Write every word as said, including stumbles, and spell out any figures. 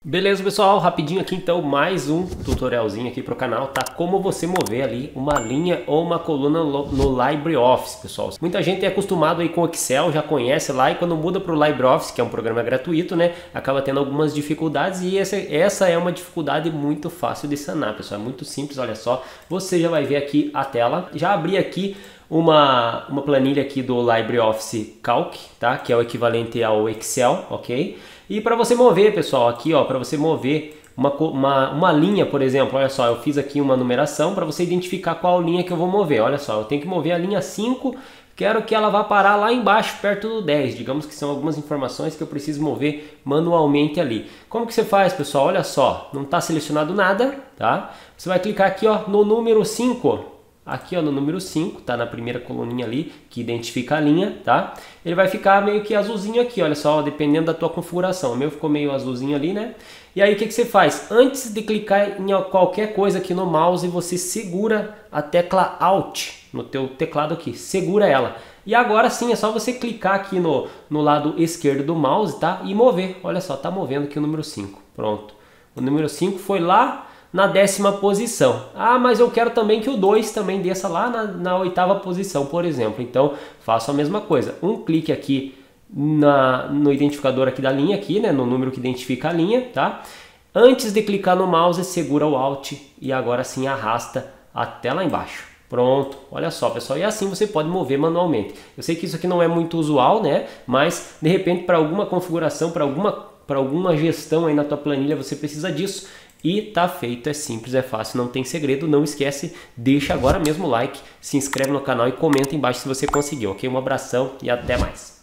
Beleza, pessoal, rapidinho aqui então mais um tutorialzinho aqui para o canal, tá? Como você mover ali uma linha ou uma coluna no LibreOffice, pessoal. Muita gente é acostumado aí com o Excel, já conhece lá, e quando muda para o LibreOffice, que é um programa gratuito, né, acaba tendo algumas dificuldades, e essa, essa é uma dificuldade muito fácil de sanar, pessoal. É muito simples, olha só. Você já vai ver aqui a tela. Já abri aqui uma, uma planilha aqui do LibreOffice Calc, tá? Que é o equivalente ao Excel, ok? E para você mover, pessoal, aqui ó, para você mover uma, uma, uma linha, por exemplo, olha só, eu fiz aqui uma numeração para você identificar qual linha que eu vou mover. Olha só, eu tenho que mover a linha cinco, quero que ela vá parar lá embaixo, perto do dez. Digamos que são algumas informações que eu preciso mover manualmente ali. Como que você faz, pessoal? Olha só, não está selecionado nada, tá? Você vai clicar aqui ó, no número cinco. Aqui ó, no número cinco, tá na primeira coluninha ali, que identifica a linha, tá? Ele vai ficar meio que azulzinho aqui, olha só, dependendo da tua configuração. O meu ficou meio azulzinho ali, né? E aí o que, que você faz? Antes de clicar em qualquer coisa aqui no mouse, você segura a tecla Alt no teu teclado aqui, segura ela. E agora sim, é só você clicar aqui no, no lado esquerdo do mouse, tá? E mover, olha só, tá movendo aqui o número cinco, pronto. O número cinco foi lá na décima posição. Ah, mas eu quero também que o dois também desça lá na, na oitava posição, por exemplo. Então, faço a mesma coisa. Um clique aqui na, no identificador aqui da linha, aqui, né, no número que identifica a linha, tá? Antes de clicar no mouse, segura o Alt e agora sim arrasta até lá embaixo. Pronto, olha só, pessoal, e assim você pode mover manualmente. Eu sei que isso aqui não é muito usual, né? Mas, de repente, para alguma configuração, para alguma, para alguma gestão aí na tua planilha, você precisa disso. E tá feito, é simples, é fácil, não tem segredo. Não esquece, deixa agora mesmo o like, se inscreve no canal e comenta embaixo se você conseguiu, ok? Um abração e até mais.